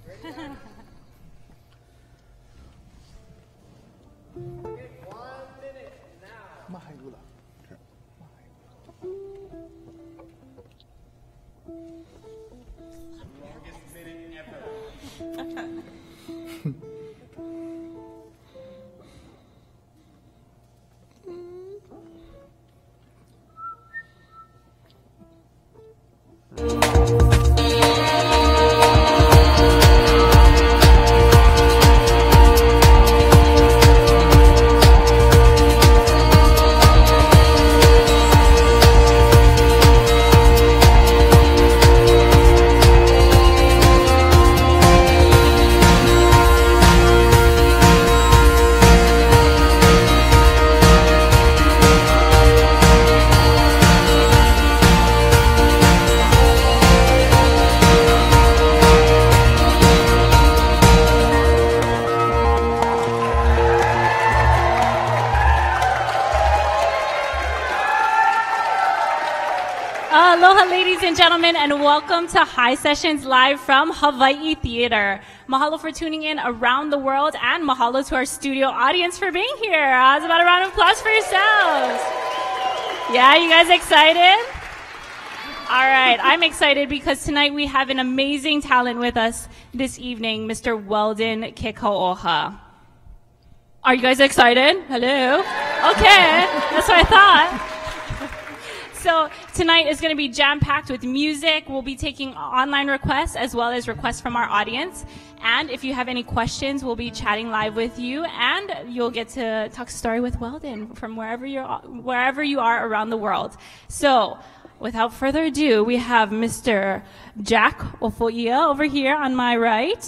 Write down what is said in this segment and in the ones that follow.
Aloha, ladies and gentlemen, and welcome to Hisessions live from Hawaii Theater. Mahalo for tuning in around the world, and mahalo to our studio audience for being here. How's about a round of applause for yourselves? Yeah, you guys excited? All right, I'm excited because tonight we have an amazing talent with us this evening, Mr. Weldon Kekauoha. Are you guys excited? Hello? Okay, that's what I thought. So tonight is going to be jam-packed with music. We'll be taking online requests as well as requests from our audience. And if you have any questions, we'll be chatting live with you, and you'll get to talk story with Weldon from wherever you are around the world. So without further ado, we have Mr. Jack Ofoia over here on my right.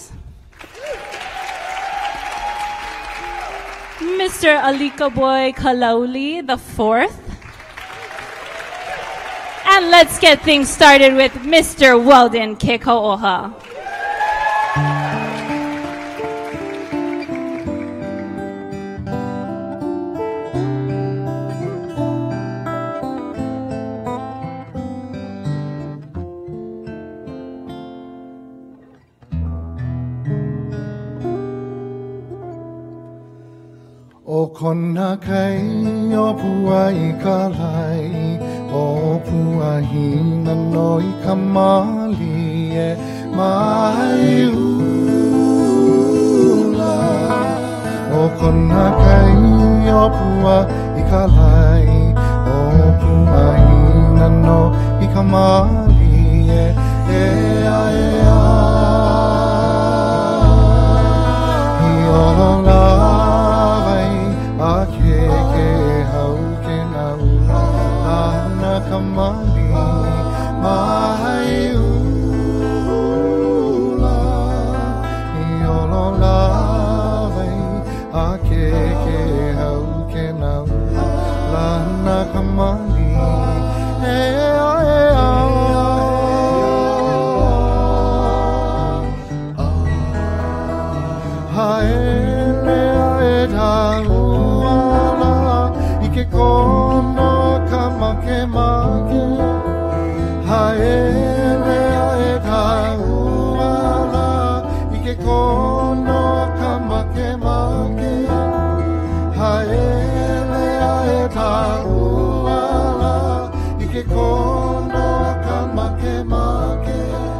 Mr. Alika Boy Kalauli the fourth. And let's get things started with Mr. Weldon Kekauoha. O kona kai o pua I ka lai, o pua hina no I ka mali e mai ula. O kona kai o pua I ka lai, o pua hina no I ka mali e a. I olola kamali mai ula I olola vai a ke hau ke na lana kamali e haele e tauala I ke kono kamake make haele e tauala I ke kono kamake make haele e tauala I ke kono kamake make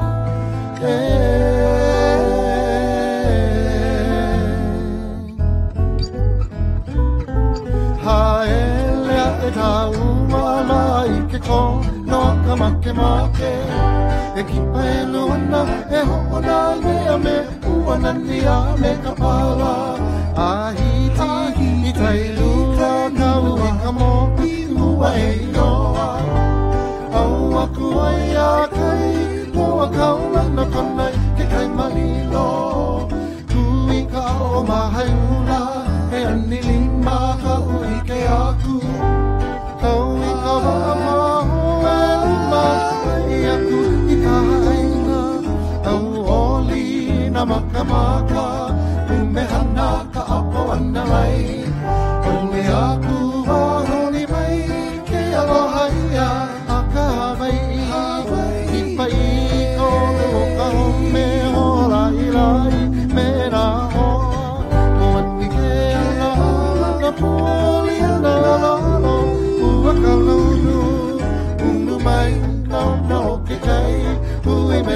haele e tauala I ke kono kamake make e kipa e luana e hoona lea me uana nia me kapala a hiti I tai luka kau I ka mopi ua e inoa au aku ai a kai loa kaula na kona ke kai malilo kui ka o mahai ula e ani lima ka ui ke aku kau I ka wama e lima I aku I ka haina au oli na makamaka umehana ka apo ana mai umi aku wahoni mai ke aloha ia a ka Hawaii I pai kono ka home hola ila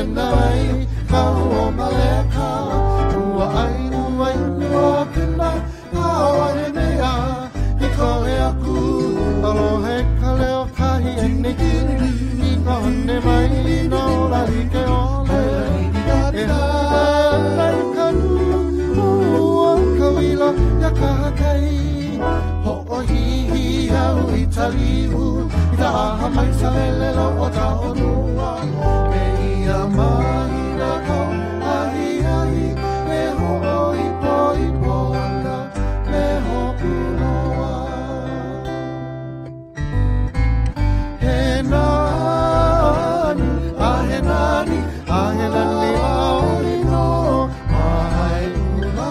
nai Kau maleka Ua ai uai Ua kena Awa he mea I koe aku Alohe ka leo kahi ene kiri I kahone mai No lari ke ole E hai kanu Ua kawila Ya kahakai Ho o hihi au I taliu I ta aha mai sa lelelo o ta honua Me ia mai na kau ahi ahi Me ho o ipo ipo ana Me ho punoa He nani, he nani ao ino Mahai ula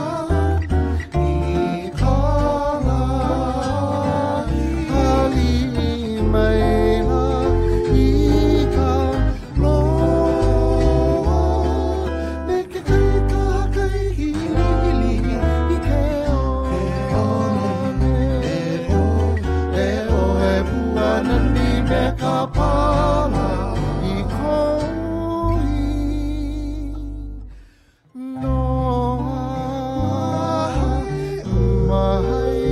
I kala Hali maina I ka loa Me ke kai ka kai hili I ke one E o e puana ni me ka pala I koi Noa mai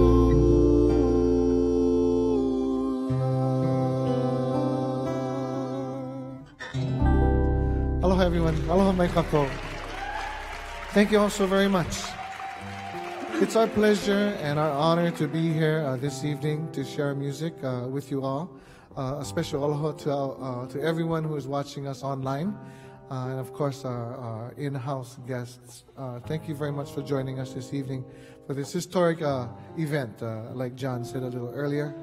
Aloha everyone. Aloha mai kako. Thank you all so very much. It's our pleasure and our honor to be here this evening to share music with you all. A special aloha to everyone who is watching us online. And of course our in-house guests. Thank you very much for joining us this evening for this historic event, like John said a little earlier.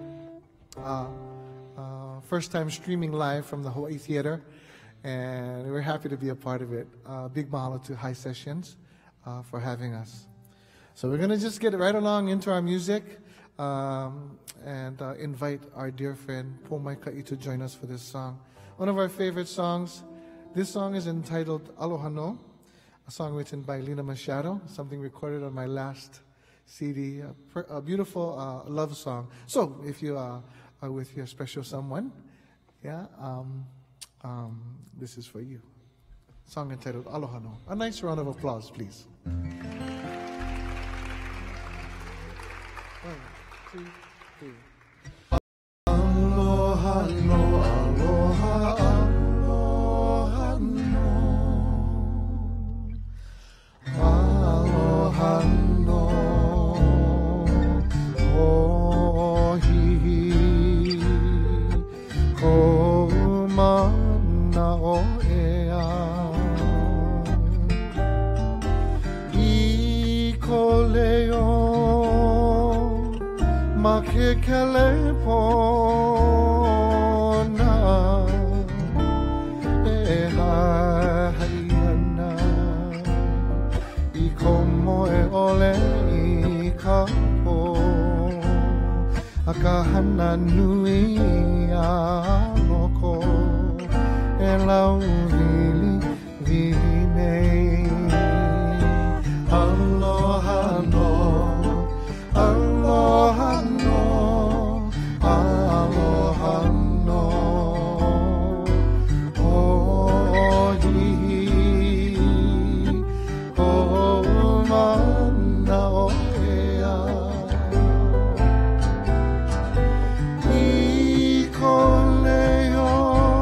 First time streaming live from the Hawaii Theater, and we're happy to be a part of it. Big mahalo to Hisessions for having us. So we're going to just get right along into our music and invite our dear friend Po Maikai to join us for this song. One of our favorite songs. This song is entitled Aloha No, a song written by Lina Machado, something recorded on my last CD, a beautiful love song. So if you are with your special someone, yeah, this is for you. Song entitled Aloha No. A nice round of applause, please. 1, 2, 3. Aloha no, aloha, aloha no. Aloha no. Ohi ko mana o ea. I ko leo ma ke kele pona e hai ana I ko moe ole I ka po a ka hana nui a loko e lau vili vili nei Aloha no Aloha no, aloha no. Ohi, o mana o ea. I ko leo,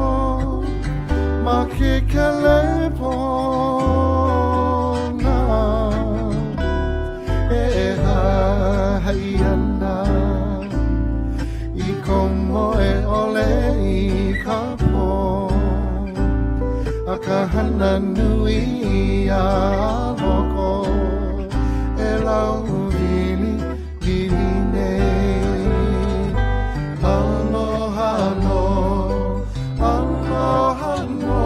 ma ke kele pona. E hai ana I ko moe ole I ka po a ka hana nui a loko e lau vili vili nei Aloha no Aloha no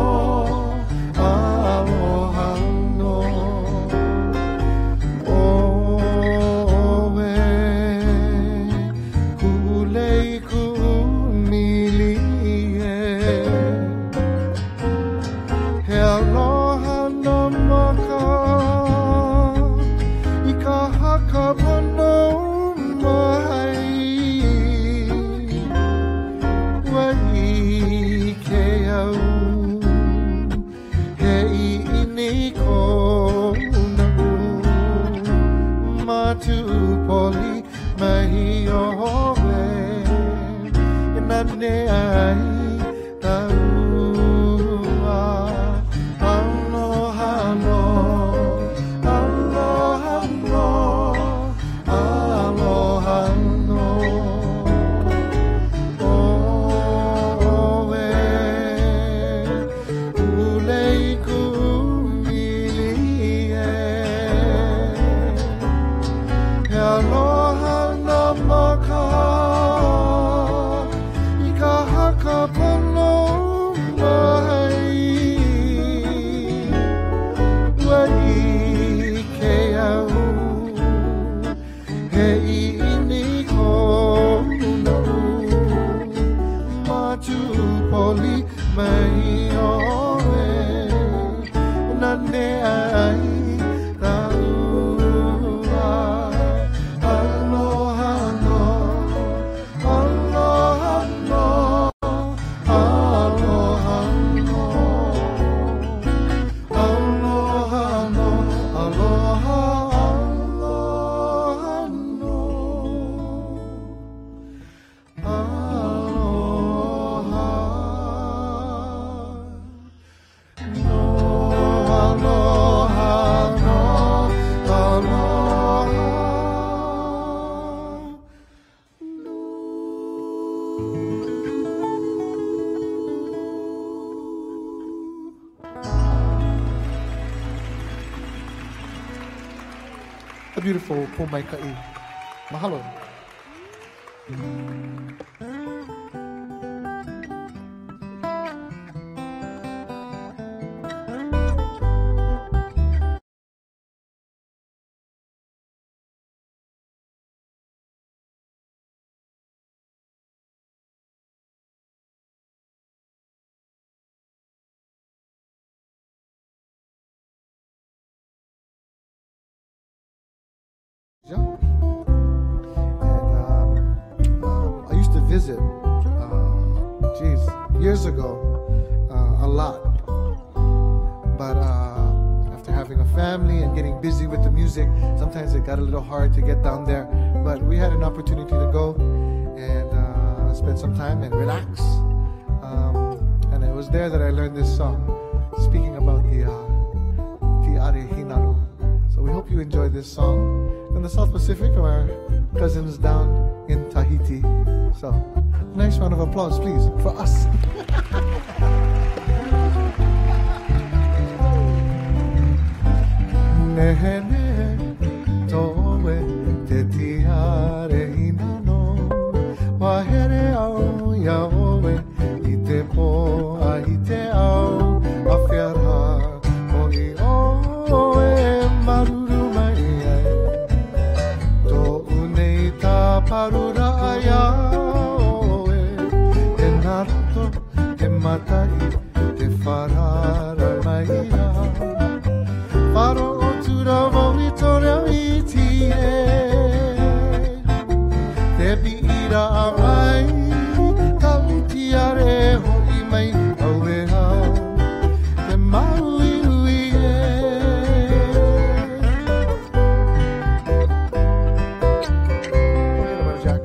Aloha no Aloha no maka I ka haka niko na matu poli mai owe nane ai taua aloha no aloha no aloha no owe ulei kumilie aloha na maka ika haka pono mai wai ke au he ini ko no matu poli mai oe nane ai taua aloha no aloha no aloha no aloha no aloha aloha no aloha no aloha no aloha a beautiful pumaikai. Mahalo. Yeah. And I used to visit, years ago, a lot. But after having a family and getting busy with the music, sometimes it got a little hard to get down there. But we had an opportunity to go and spend some time and relax. And it was there that I learned this song, speaking about the Tiare Hinano. So we hope you enjoy this song from the South Pacific, from our cousins down in Tahiti. So, nice round of applause, please, for us. Nehene towe te tiare hinano, wahere au yaowe i te po a i te au awhiara o i oe maruru mai ai. Tō unei tā parura ai aoe, e nato te matai te wharara mai a. Wharo o tura wau i tōrea i tie, te biira a mai, tau tiare ho i mai au e hau, te mau i ui e. Jack.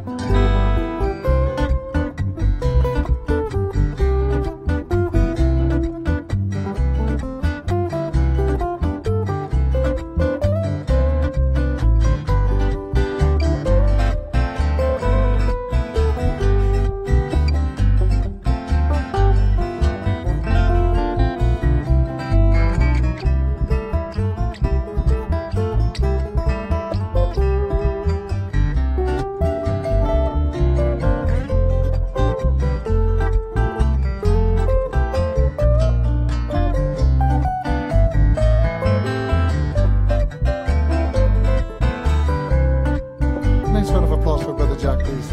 Nice round of applause for Brother Jack, please.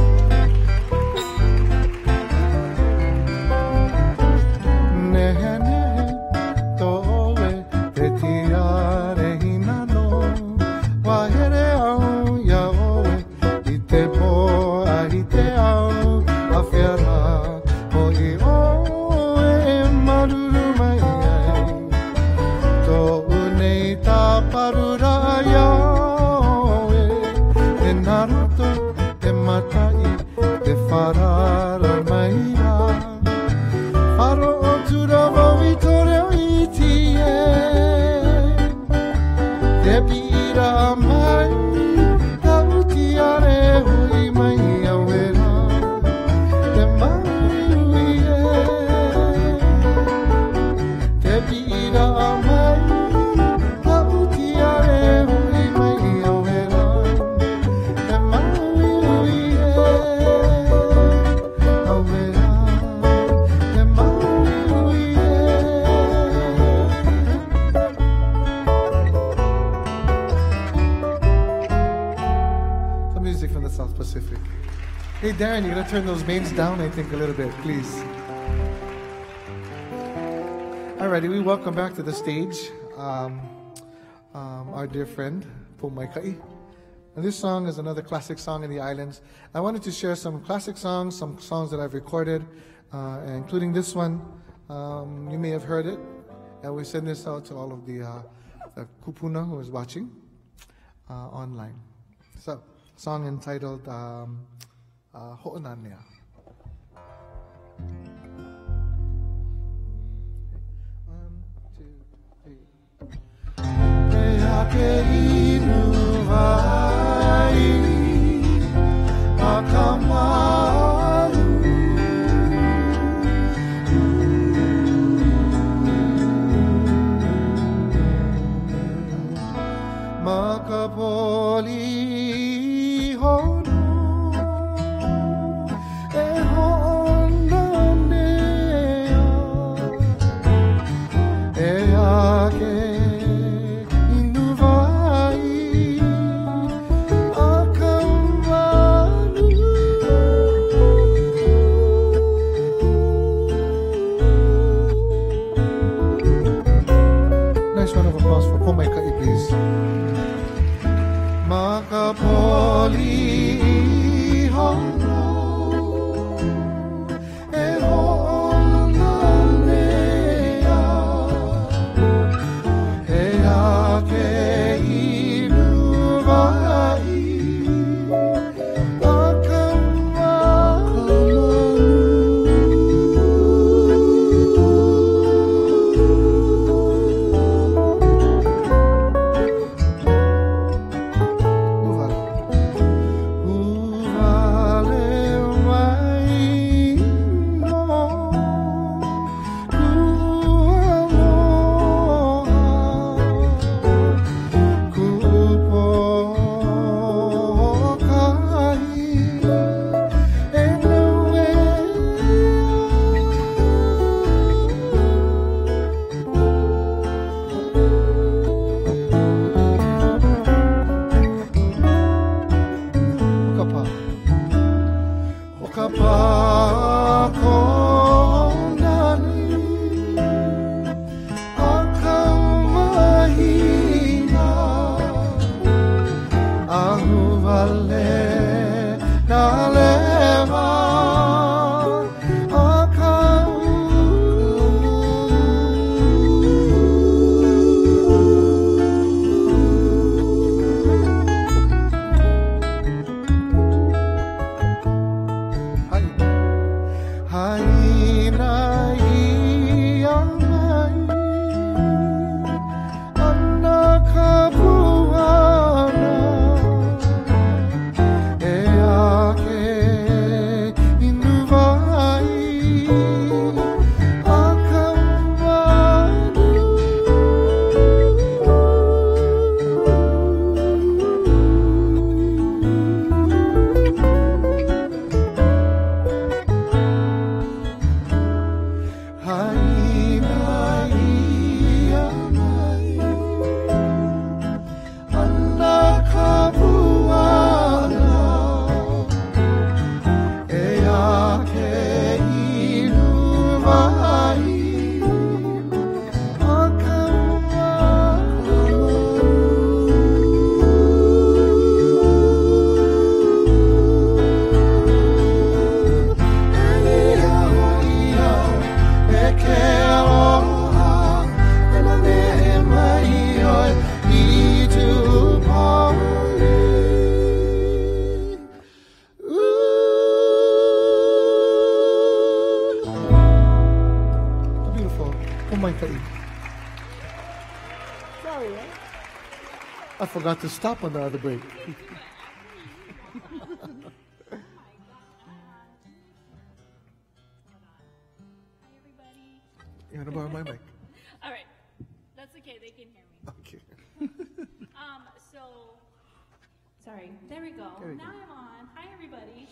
Nehene towe te tiare hinano, wahere au yaoe i te po a i te au awhiara o i oe maruru mai ai. Hey, Darren, you're going to turn those mains down, I think, a little bit, please. Alrighty, we welcome back to the stage our dear friend, Pomaikai. And this song is another classic song in the islands. I wanted to share some classic songs, some songs that I've recorded, including this one. You may have heard it. And we send this out to all of the kupuna who is watching online. So, song entitled Ho'onanea. One, two, three. Ke inu vai akamaru makapoli hono e honanea e ake inu vai akamaru. Nice round of applause for Pomaikai, please. Makapoli hono e honanea e ake inu vai I forgot to stop on the other break. You want to borrow my mic? All right. That's okay. They can hear me. Okay. Sorry. There we go. Now I'm on. Hi, everybody.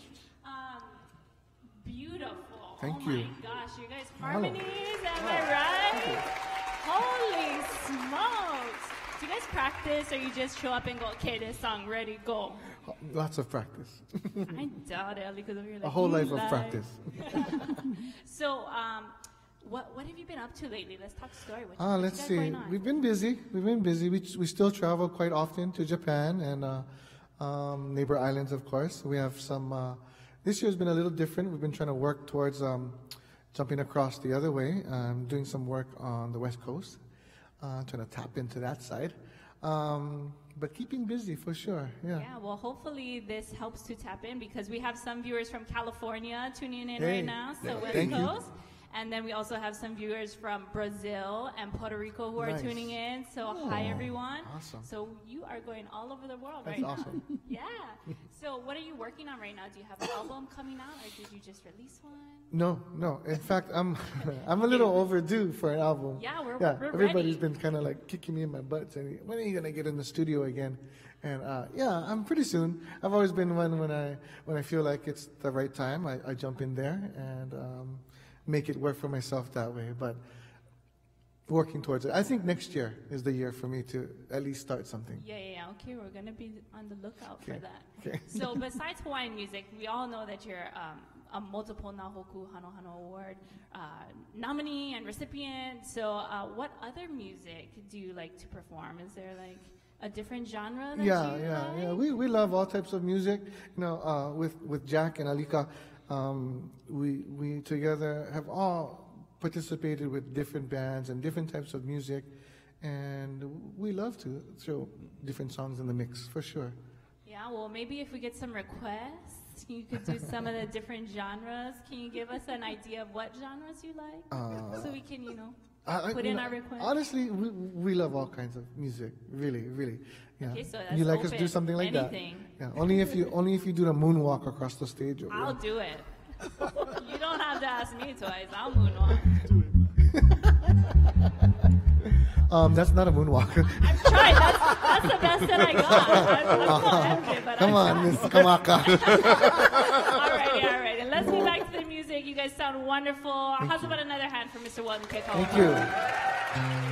Beautiful. Thank you. you. Oh my gosh, you guys harmonies, am I right? Holy smokes. Do you guys practice or you just show up and go, okay, this song, ready, go? Lots of practice. I doubt it because you're like, a whole life of practice. So, what have you been up to lately? Let's talk story. Let's see. We've been busy. We still travel quite often to Japan and neighbor islands, of course. We have some. This year's been a little different. We've been trying to work towards jumping across the other way. Doing some work on the West Coast, trying to tap into that side. But keeping busy for sure. Yeah. Yeah. Well, hopefully this helps to tap in because we have some viewers from California tuning in right now. So West Coast. And then we also have some viewers from Brazil and Puerto Rico who are tuning in. So hi, everyone. Awesome. So you are going all over the world That's right awesome. now. Yeah. So what are you working on right now? Do you have an album coming out or did you just release one? No. In fact, I'm a little overdue for an album. Yeah, we're everybody's ready. been kind of like kicking me in my butt saying, when are you gonna get in the studio again? And I'm pretty soon. I've always been one when I feel like it's the right time, I jump in there and make it work for myself that way. But working towards it. I think next year is the year for me to at least start something. Yeah. Okay, we're gonna be on the lookout for that. Okay. So besides Hawaiian music, we all know that you're a multiple Nahoku Hano Hano Award nominee and recipient. So what other music do you like to perform? Is there like a different genre that you like? We love all types of music. You know, with Jack and Alika, we together have all participated with different bands and different types of music, and we love to throw different songs in the mix for sure. Yeah, well, maybe if we get some requests, you could do some of the different genres. Can you give us an idea of what genres you like, so we can, put in our request? Honestly, we love all kinds of music, really. Yeah. Okay, so that's you like open. us to do something like Anything. that? Yeah. Only if you do the moonwalk across the stage. I'll do it. You don't have to ask me twice. I'll moonwalk. That's not a moonwalk. I've tried. That's the best that I got. I'm so empty, but Come on, Miss Kamaka. Alrighty. Let's get back to the music. You guys sound wonderful. How's about another hand for Mr. Weldon Kekauoha? Thank you.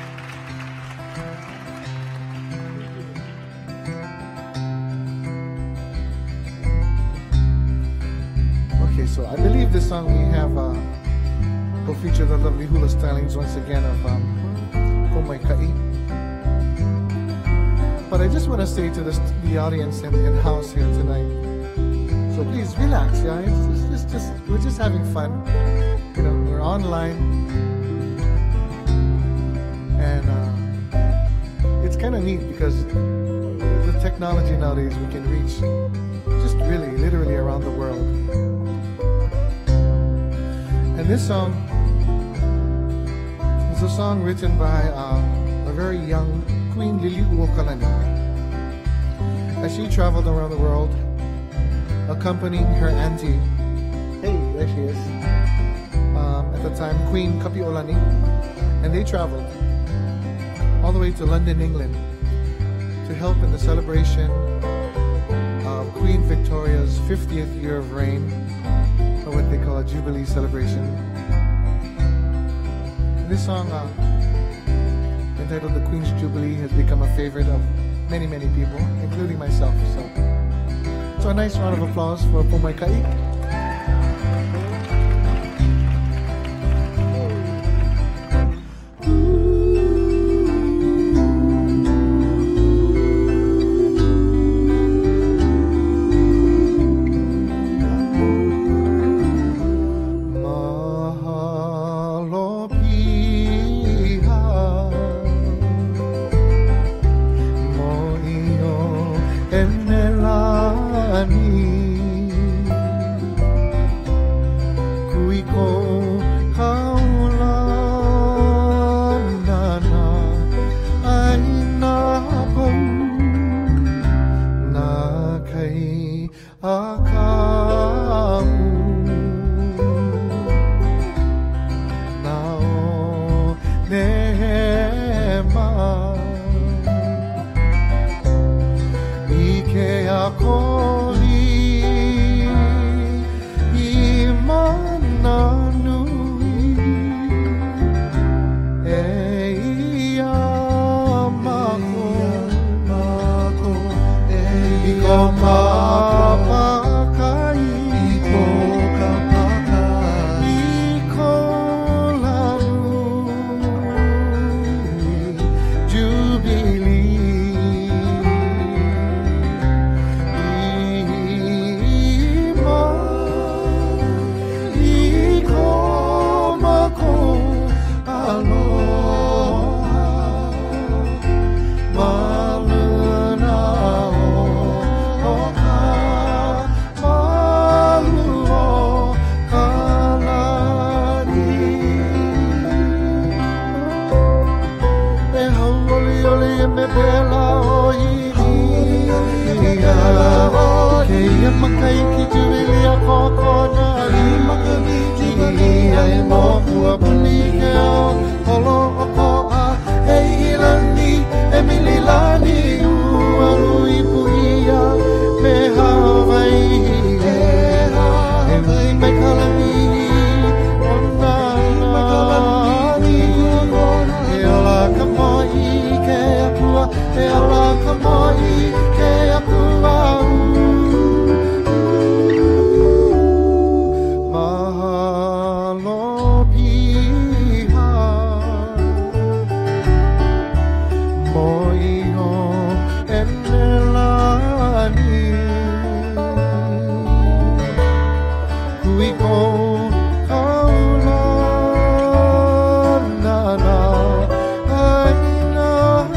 Okay, so I believe this song we have will feature the lovely hula stylings once again of Pomai Ka'i. But I just want to say to the audience in house here tonight, so please relax, guys. We're just having fun. We're online, and it's kind of neat because with technology nowadays we can reach just really, literally around the world. And this song is a song written by a very young Queen Liliuokalani as she traveled around the world accompanying her auntie. Hey, there she is. At the time, Queen Kapi'olani, and they traveled all the way to London, England, to help in the celebration of Queen Victoria's 50th year of reign, or what they call a Jubilee celebration. This song, entitled "The Queen's Jubilee," has become a favorite of many people, including myself. So a nice round of applause for Pomai Ka'i. makai ki juili a kokona I makani juili ai no kua puni ke o holo o koa e ilani e mililani uaru I puia me Hawaii e me kalami e ala ka mai ke apua mahalo piha moiho enelani kui ko kaula nana aina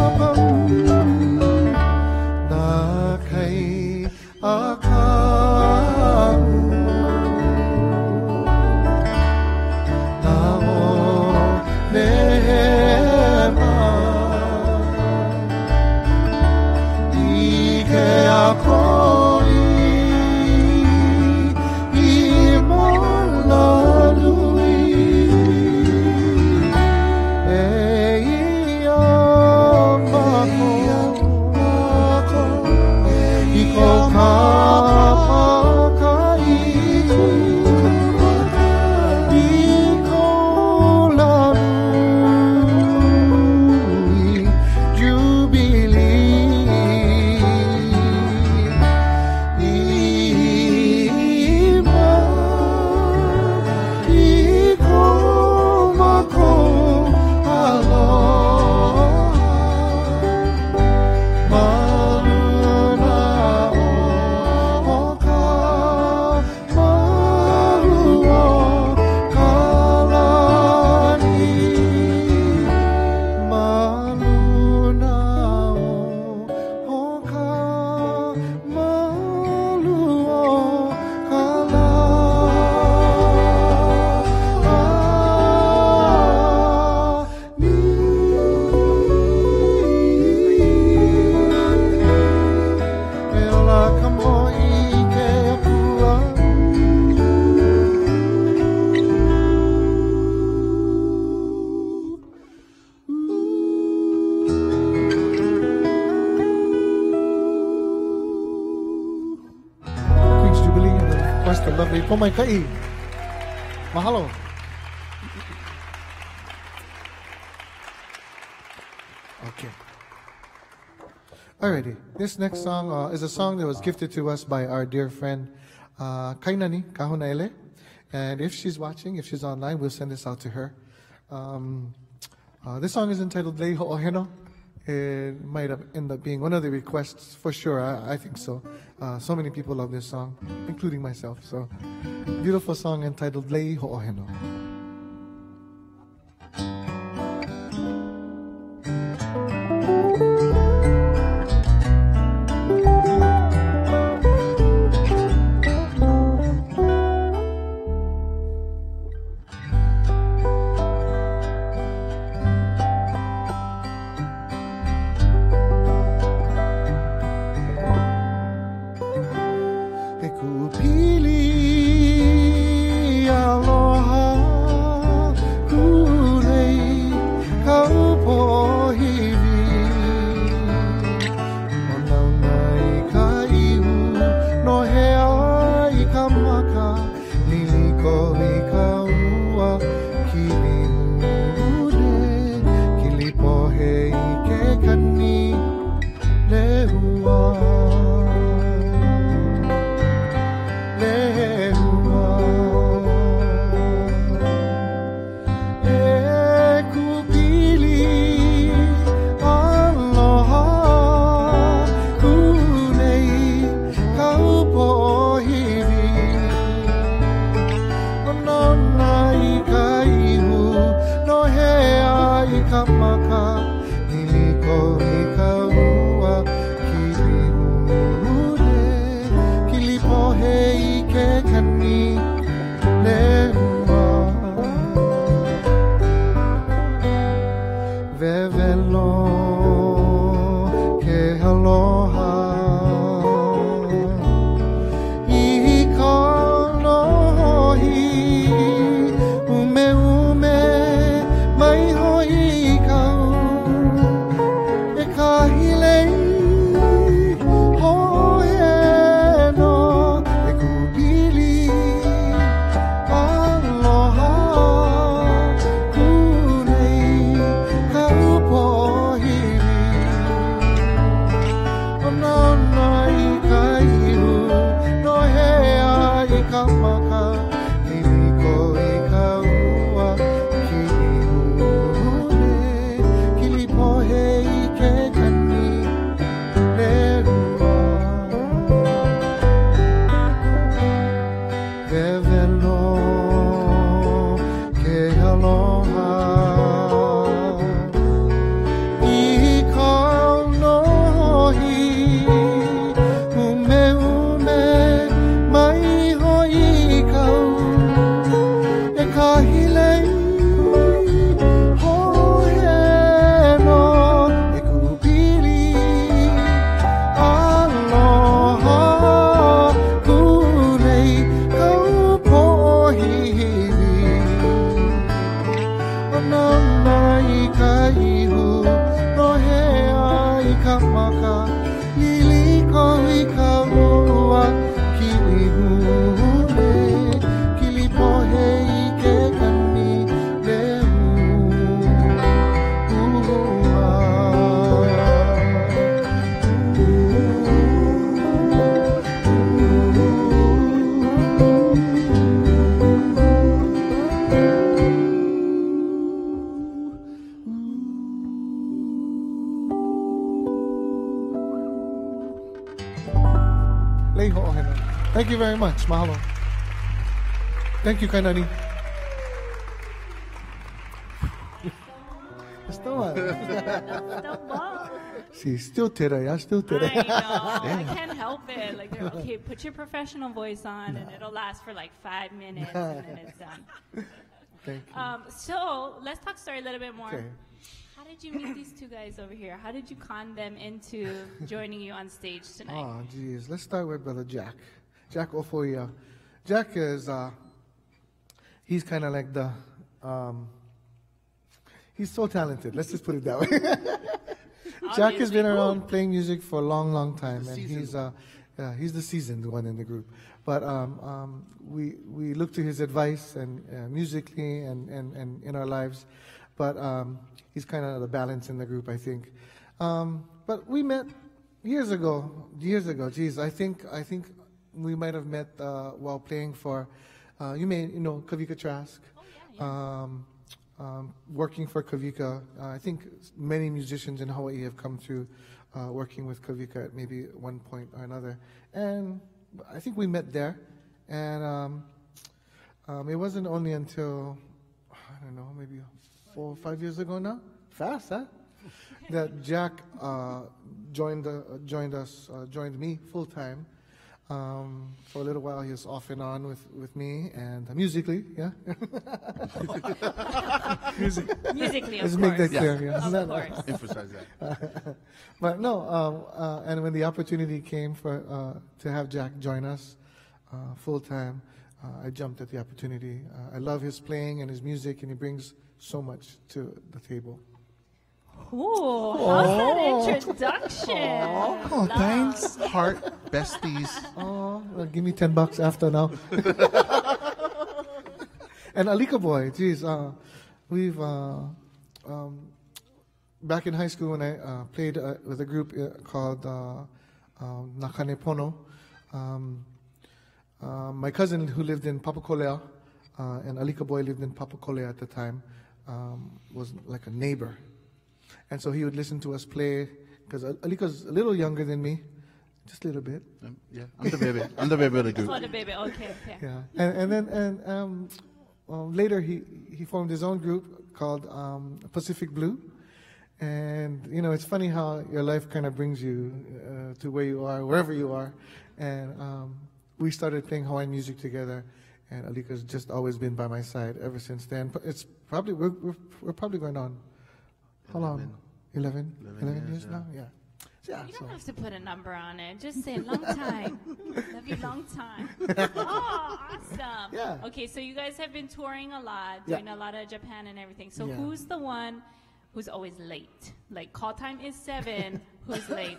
the lovely Pomaikai. Mahalo. Okay. Alrighty. This next song is a song that was gifted to us by our dear friend Kainani Kahunaele. And if she's watching, if she's online, we'll send this out to her. This song is entitled Lei Ho'oheno. It might have ended up being one of the requests for sure. I think so. So many people love this song, including myself. So, beautiful song entitled Lei Ho'oheno. Leho ohena. Thank you very much. Mahalo. Thank you, Kainani. See, still today. I still today. I know. I can't help it. Like, they're, okay, put your professional voice on, and it'll last for like 5 minutes, and then it's done. Thank you. So let's talk story a little bit more. Okay. How did you meet these two guys over here? How did you con them into joining you on stage tonight? Oh, geez. Let's start with Brother Jack. Jack Ofoia. Jack is, he's kind of like the, he's so talented. Let's just put it that way. Jack has been around playing music for a long, long time, and he's the seasoned one in the group. But we look to his advice and musically and in our lives. But he's kind of the balance in the group, I think. But we met years ago. Geez, I think we might have met while playing for, you know Kavika Trask. Oh, yeah. Working for Kavika. I think many musicians in Hawaii have come through working with Kavika at maybe one point or another. And I think we met there. And it wasn't only until, I don't know, maybe 4 or 5 years ago now. Fast, huh? That Jack joined me full time. For a little while, he was off and on with me, and musically, yeah. Musically, of Let's course. make that clear. Yeah. Of course. Emphasize that. But no, and when the opportunity came to have Jack join us full time, I jumped at the opportunity. I love his playing and his music, and he brings so much to the table. Ooh, how's that introduction? Oh, thanks, heart, besties. Oh, well, give me $10 after now. And Alika Boy, geez, we've back in high school when I played with a group called Nakane Pono. My cousin who lived in Papakolea, and Alika Boy lived in Papakolea at the time, was like a neighbor. And so he would listen to us play, because Alika's a little younger than me, just a little bit. Yeah, I'm the baby. I'm the baby of the group. Oh, the baby. Okay. Yeah, and then later he formed his own group called Pacific Blue, and you know it's funny how your life kind of brings you to where you are, wherever you are, and we started playing Hawaiian music together, and Alika's just always been by my side ever since then. It's probably we're probably going on. How long? 11 years now? Yeah. You don't have to put a number on it. Just say long time. Love you long time. Oh, awesome. Yeah. Okay, so you guys have been touring a lot, doing a lot of Japan and everything. So who's the one who's always late? Like call time is 7. Who's late?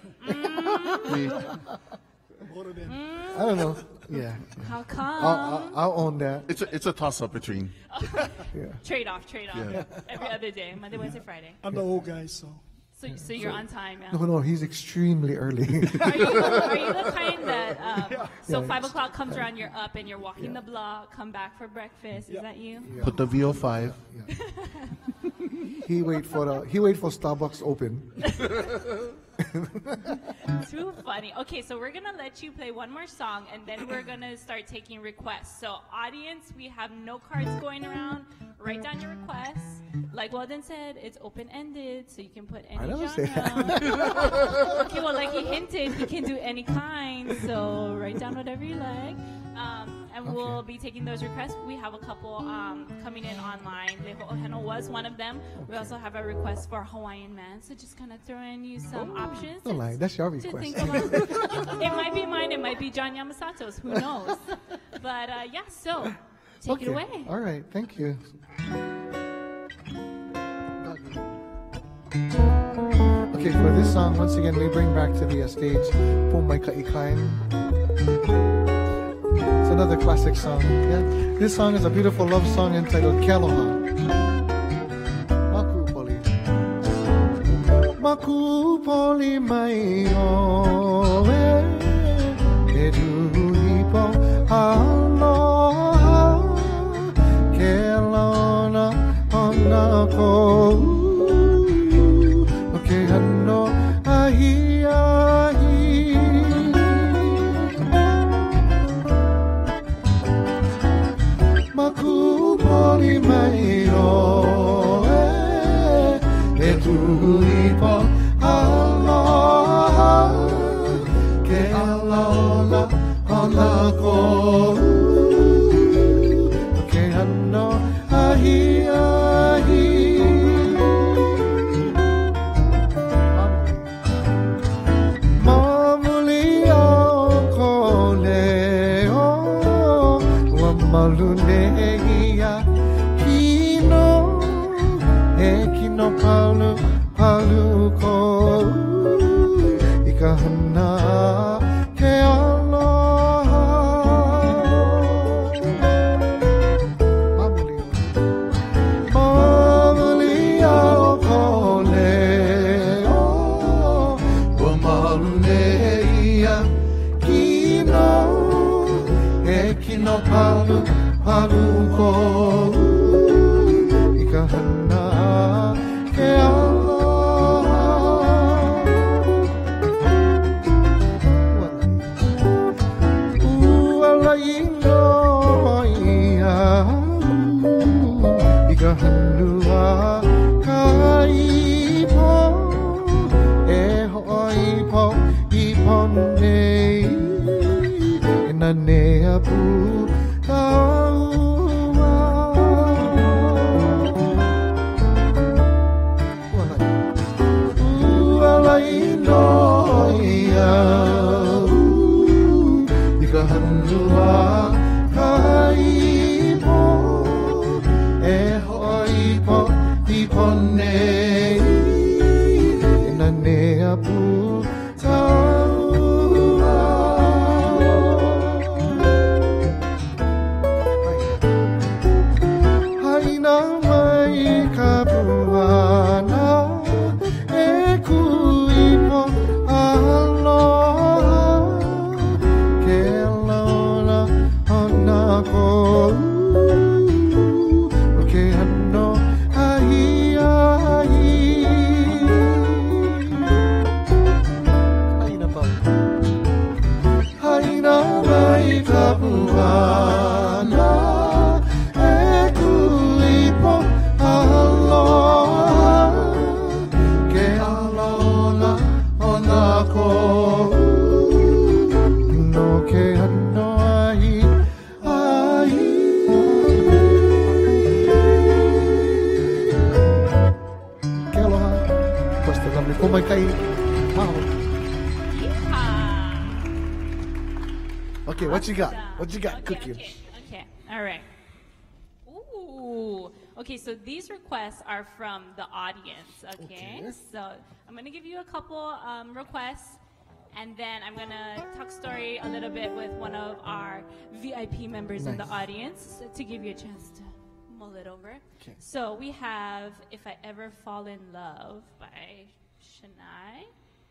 I don't know. Yeah. How come? I'll own that. It's a toss up between. Trade off. Yeah. Every other day, Monday, Wednesday, Friday. I'm the old guy, so. So you're on time, yeah. No, he's extremely early. Are you the kind that, 5 o'clock comes around, you're up and you're walking the block, come back for breakfast? Is that you? Yeah. Put the VO5. Yeah. He wait for Starbucks open. Too funny. Okay, so we're gonna let you play one more song, and then we're gonna start taking requests. So, audience, we have no cards going around. Write down your requests. Like Weldon said, it's open-ended, so you can put any genre. Okay, well, like he hinted, he can do any kind. So write down whatever you like. And we'll be taking those requests. We have a couple coming in online. Leho Oheno was one of them. We also have a request for Hawaiian Man. So just kind of throwing you some options. Don't lie, that's your To request. think about. It might be mine. It might be John Yamasato's. Who knows? But so take it away. All right, thank you. Okay, for this song, once again, we bring back to the stage Pumai Kaikain. It's another classic song. Yeah, this song is a beautiful love song entitled Kealoha. Maku poli. Maku poli mai o e duhipo aloha Kealona ona ko. Hano ahi ahi aloha ke alola ona ko ke ano ahi ahi mamuli o ko leo wa malune ia kino e kino palu palu ko ikahana ke aloha mamuli o ko leo wa malune ia kino e kino palu palu ko ikahana ke aloha uala ino ia ikahanua kaipo e hoipo ipo nei na nea pu taua uala ino ia ikahanua kaipo e hoipo ipo nei na nea pu taua haina mai ka puana e kuipo aloha ke alola ona ko o ke ano ahi ahi haina pa haina mai ka puana e kuipo aloha ke alola ona ko no ke ano ahi ahi ke aloha basta lovely ko mai kai mahalo. Okay, what you got? What you got cooking? Okay. All right. Ooh. Okay, so these requests are from the audience. Okay. Okay. So I'm gonna give you a couple requests, and then I'm gonna talk story a little bit with one of our VIP members in the Nice. audience to give you a chance to mull it over. Okay. So we have "If I Ever Fall in Love" by Shania.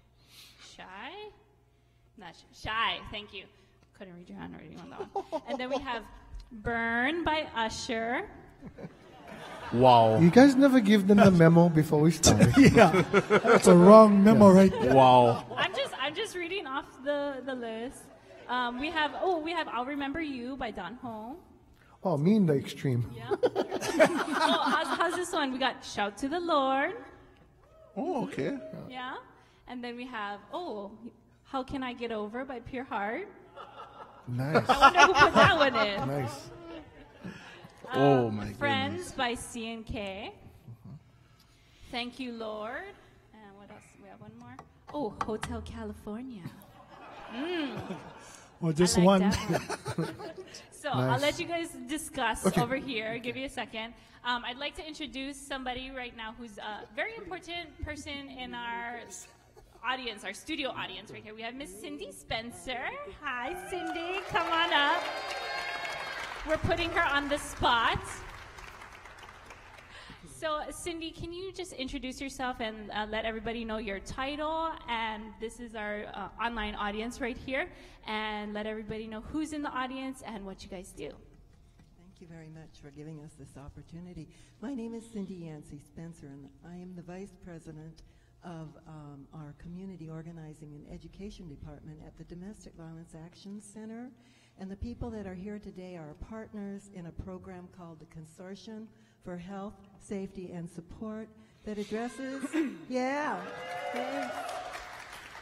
Shy. Thank you. Couldn't read your handwriting on that one. And then we have "Burn" by Usher. Wow. You guys never give them the memo before we start. Yeah, that's a wrong memo right there. Wow. I'm just reading off the list. We have "I'll Remember You" by Don Ho. Oh, me in the extreme. Yeah. How's this one? We got "Shout to the Lord." Oh, okay. Yeah. And then we have "How Can I Get Over" by Pure Heart. Nice. I wonder who put that one in. Nice. Oh, my "Friends" by C&K. "Thank You, Lord." And what else? We have one more. Oh, "Hotel California." Well, just I like one. that one. So I'll Nice. let you guys discuss Okay. over here. Give you a second. I'd like to introduce somebody right now who's a very important person in our audience, our studio audience right here. We have Miss Cindy Spencer. Hi, Cindy. Come on up. We're putting her on the spot. So, Cindy, can you just introduce yourself and let everybody know your title? And this is our online audience right here. And let everybody know who's in the audience and what you guys do. Thank you very much for giving us this opportunity. My name is Cindy Yancey Spencer, and I am the Vice President of our Community Organizing and Education Department at the Domestic Violence Action Center. And the people that are here today are partners in a program called the Consortium for Health, Safety, and Support that addresses, yeah.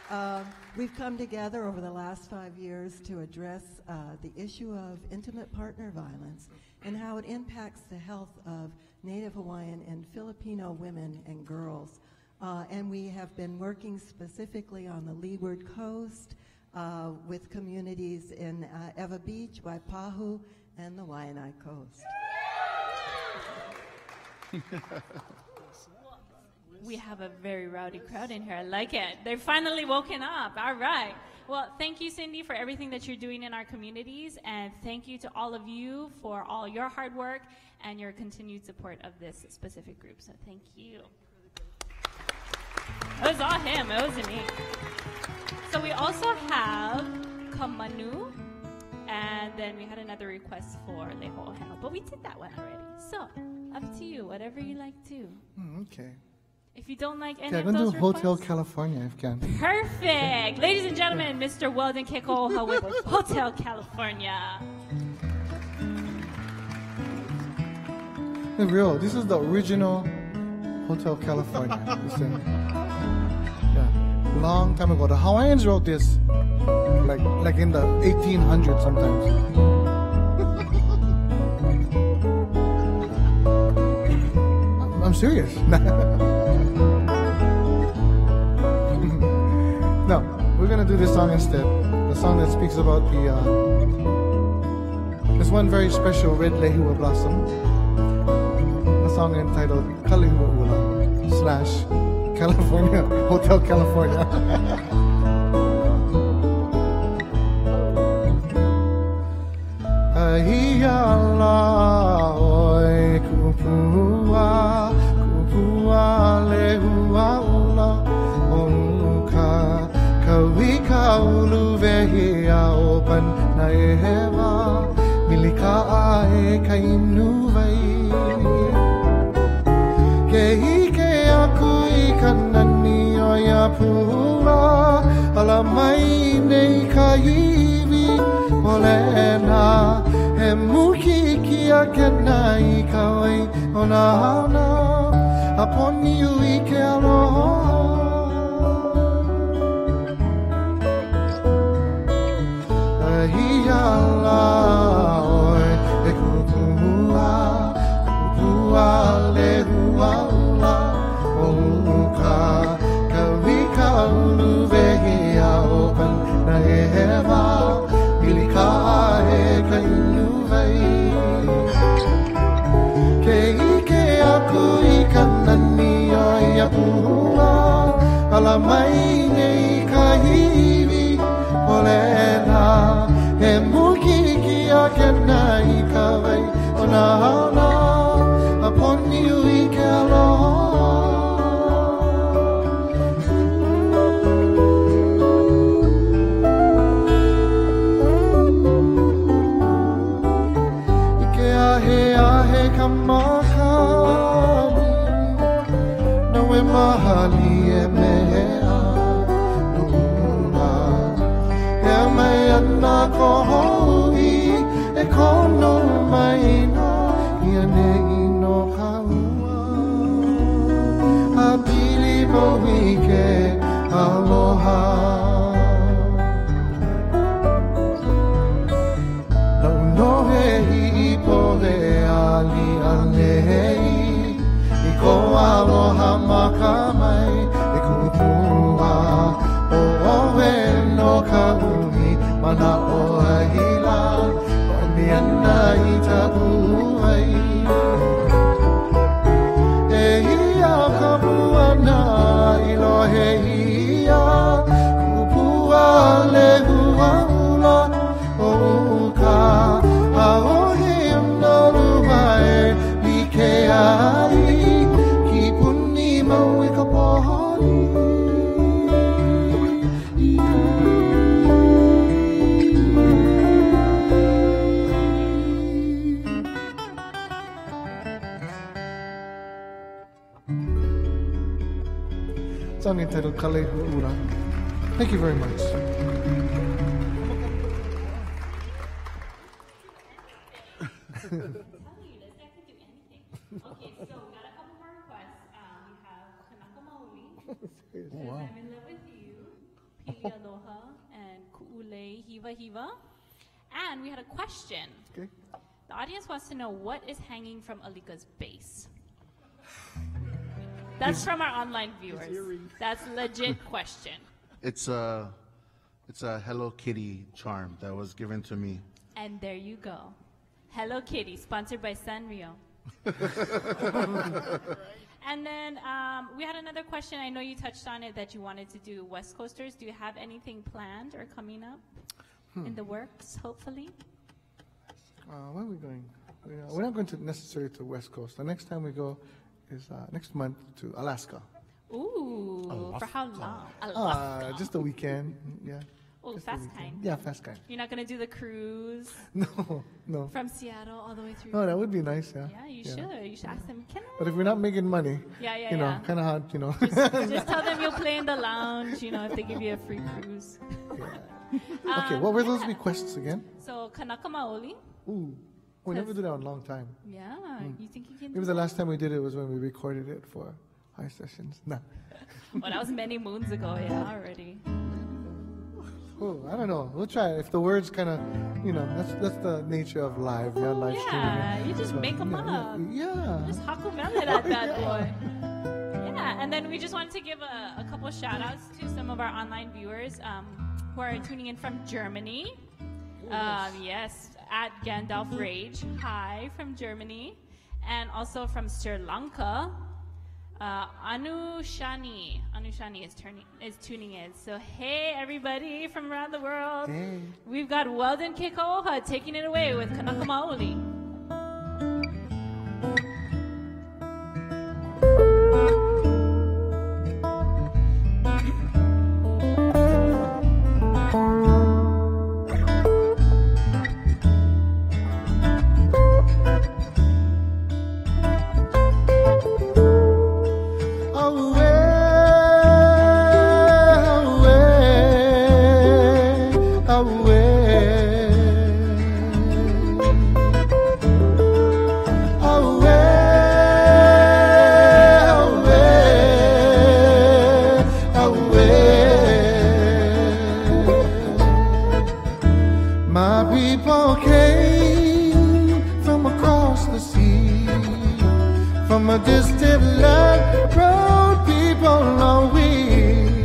We've come together over the last 5 years to address the issue of intimate partner violence and how it impacts the health of Native Hawaiian and Filipino women and girls. And we have been working specifically on the Leeward Coast with communities in Ewa Beach, Waipahu, and the Waianae Coast. We have a very rowdy crowd in here. I like it. They've finally woken up. All right. Well, thank you, Cindy, for everything that you're doing in our communities. And thank you to all of you for all your hard work and your continued support of this specific group. So thank you. It was all him. It wasn't me. So we also have Kamanu. And then we had another request for Leho Heo. But we did that one already. So up to you. Whatever you like to. Okay. If you don't like any Okay, I'm of going those to do Hotel requests, California if you can. perfect. Ladies and gentlemen, Mr. Weldon Kekauoha with Hotel California. The real, this is the original Hotel California. Listen. Yeah, long time ago. The Hawaiians wrote this like in the 1800s sometimes. I'm serious. No, we're gonna do this song instead. The song that speaks about this one very special red lehua blossom. A song entitled Kalihua'ula / California, Hotel California. Ahiala oi kupua, kupua lehua'ula omuka kawika ulu vehia opan na ehewa milika ae kainu vai Keike aku ikanani o ia pua ala mai nei kaiwi olena e muki ki a kena i kawai o na hana a poni ui ke aloha Ahiala oi e kupua, kupua lehua'ula omuka kawika ulu vehia opan na ehewa milika ae kainu vai ke ike aku ikanani o ia pua ala mai nei kahiwi olena e muki ki a kena i kawai o na hana a poni ui ke aloha Ike ahe ka makani no e mahali e mehea na koho'i e kono mai no ia nei no kaua a pili mo ike aloha no no he pohe ali alei i ko aloha makamai e kupua o owe no kaua Mana o ahila, o ni ana i tapuai E ia ka puana i lohe ia Kupua lehua'ula o uka A ohi mnarua e like ai Ki puni mau i ka pohoni Song entitled Kalihua'ula. Thank you very much. Okay, so we got a couple more requests. We have Kanaka Maui. Oh, wow. I'm in love with you. aloha and ku'ule hiva hiva. And we had a question. Okay. The audience wants to know what is hanging from Alika's base. That's from our online viewers. That's a legit question. It's a Hello Kitty charm that was given to me. And there you go. Hello Kitty, sponsored by Sanrio. And then we had another question. I know you touched on it that you wanted to do West Coasters. Do you have anything planned or coming up in the works, hopefully? Where are we going? We're not going to necessarily to West Coast. The next time we go is next month to Alaska. Ooh, Alaska. for how long? Alaska. Just a weekend, yeah. Oh, Just a fast weekend. kind. Yeah, fast kind. You're not going to do the cruise No. from Seattle all the way through? No, that would be nice, yeah. Yeah, you should. You should ask them, can I? But if we're not making money, Yeah. kind of hard, Just tell them you'll play in the lounge, if they give you a free cruise. Okay, what were those requests again? So, Kanaka Maoli. Ooh, we never did that in a long time. Yeah, you think you can Maybe do the last time we did it was when we recorded it for High Sessions. Nah. Well, that was many moons ago, yeah, already. Oh, I don't know. We'll try it. If the words kind of, that's the nature of live streaming. Yeah, you just make them up. Yeah. Just hakumele at that boy. Yeah, and then we just wanted to give a couple shout outs to some of our online viewers who are tuning in from Germany. Yes, at Gandalf Rage. Hi from Germany. And also from Sri Lanka. Anushani is tuning in. So hey everybody from around the world. Hey. We've got Weldon Kekauoha taking it away with Kanaka Maoli. From a distant land, proud people are we.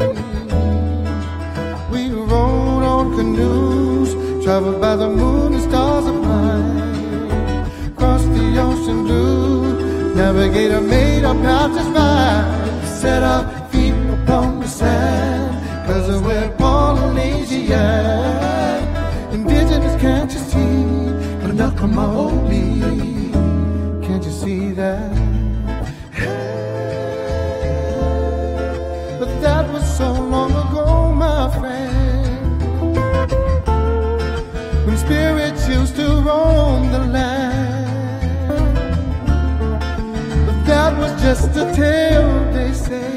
We rode on canoes, traveled by the moon and stars of night. Crossed the ocean blue, navigator made our path to find. Set our feet upon the sand, 'cause we're Polynesian. Indigenous, can't you see? Kanaka Maoli, can't you see that? But that was so long ago, my friend, when spirits used to roam the land. But that was just a tale, they say.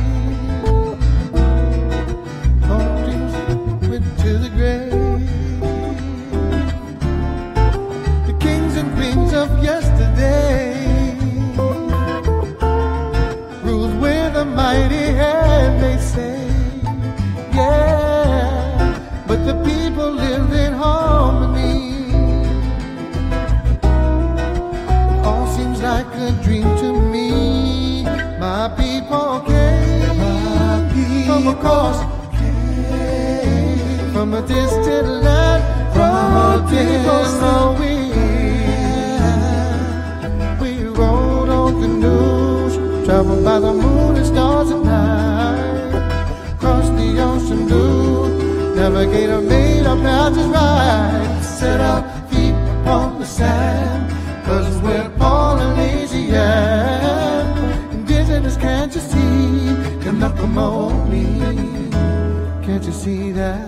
Long dreams went to the grave. The kings and queens of yesterday ruled with a mighty hand, they say. Yeah, but the people lived in harmony. It all seems like a dream to me. My people came from across, from a distant land, from a distant we rode on canoes, traveled by the moon and stars at night. Crossed the ocean blue, navigator made our passage right. Set our feet upon the sand, 'cause we're Polynesian. Indigenous, can't you see? Kanaka Maoli, can't you see that?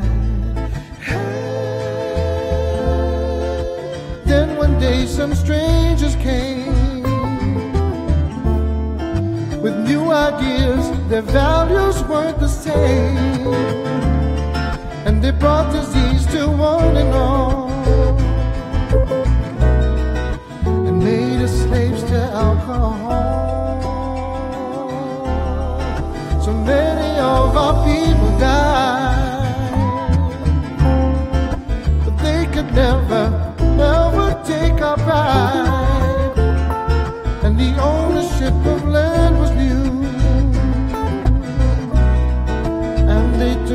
Then one day some strangers came with new ideas, their values weren't the same, and they brought disease to one and all, and made us slaves to alcohol. So many of our people died,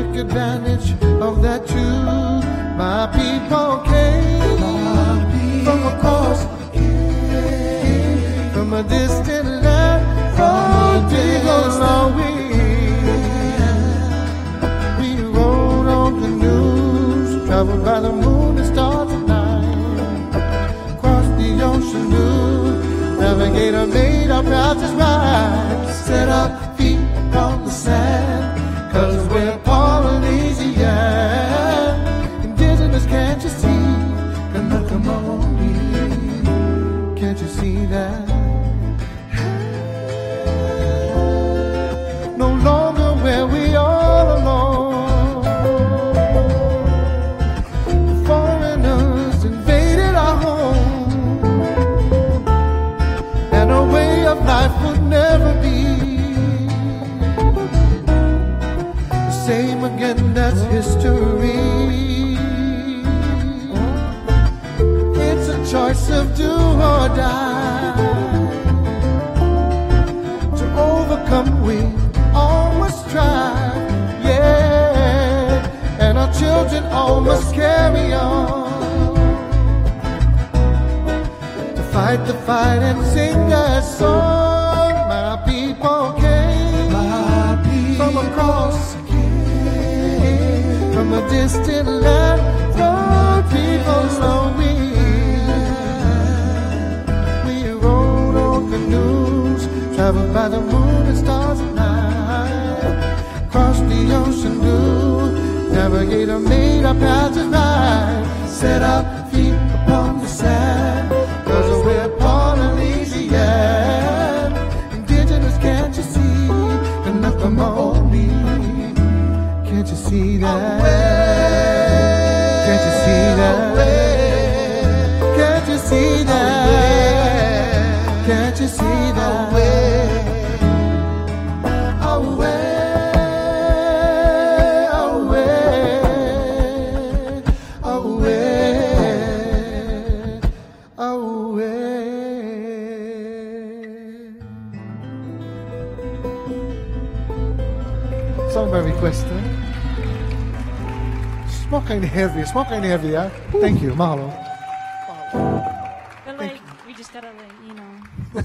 took advantage of that too. My people came from across, from a distant land, from people's long way. We rode on canoes, traveled by the moon and stars at night, crossed the ocean blue. Navigator made our paths right, set our feet on the sand, 'cause we're Polynesian. Indigenous, can't you see? Come on, can't you see that? No longer were we all alone. The foreigners invaded our home, and our way of life would never be the same again. That's history. It's a choice of do or die. To overcome, we all must try, yeah, and our children all must carry on to fight the fight and sing that song. My people came from across, from a distant land, from people's long way. We rode on canoes, traveled by the moon and stars at night, crossed the ocean blue. Navigator made our paths right, set our feet upon the sand, 'cause we're Polynesian. Indigenous, can't you see? And not the only. Can't you see that? Can't you see that? Can't you see that? Can't you see that? Song by request. Small kind of heavy, yeah? Thank you, mahalo. But like, we just gotta like, you know.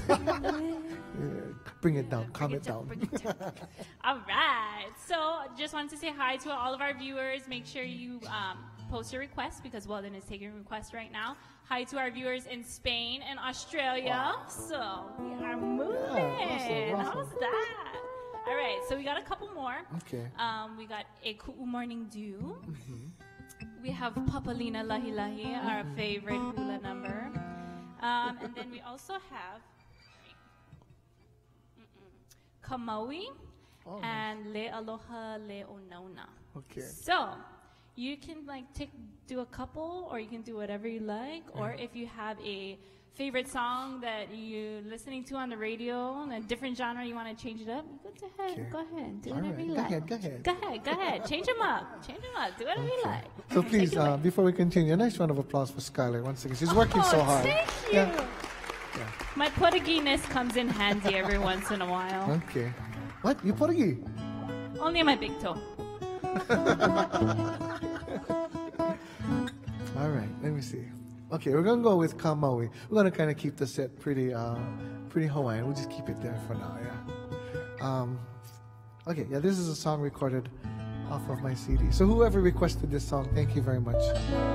Bring it down, calm it down. All right. So just wanted to say hi to all of our viewers. Make sure you post your requests because Weldon is taking requests right now. Hi to our viewers in Spain and Australia. Wow. So we are moving. Yeah, awesome. How's that? All right. So we got a couple more. Okay. We got a cool morning dew. We have Papalina Lahi Lahi, our favorite hula number. And then we also have Kamaui and Le Aloha Le Onona. Okay. So you can like do a couple, or you can do whatever you like, or if you have a favorite song that you're listening to on the radio, a different genre you want to change it up, go ahead, do whatever you like. Go ahead, change them up, do whatever you like. So please, before we continue, a nice round of applause for Skylar once again. She's working so hard. Thank you. Yeah. My Portuguese comes in handy every once in a while. Okay. What? You Portuguese? Only on my big toe. All right, let me see. Okay, we're gonna go with Kamaui. We're gonna kind of keep the set pretty Hawaiian. We'll just keep it there for now, yeah. Okay, yeah, this is a song recorded off of my CD. So whoever requested this song, thank you very much.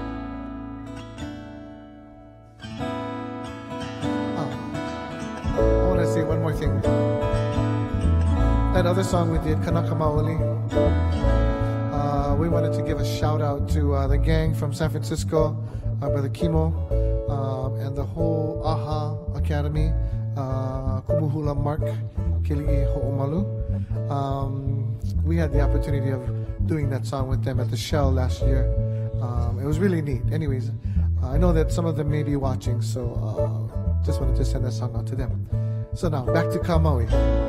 I want to say one more thing. That other song we did, Kanaka Maoli, we wanted to give a shout out to the gang from San Francisco, Brother Kimo, and the whole AHA Academy, Kumuhula Mark, Kili'i Ho'omalu. We had the opportunity of doing that song with them at the Shell last year. It was really neat. Anyways, I know that some of them may be watching, so just wanted to send that song out to them. So now, back to Kamaui.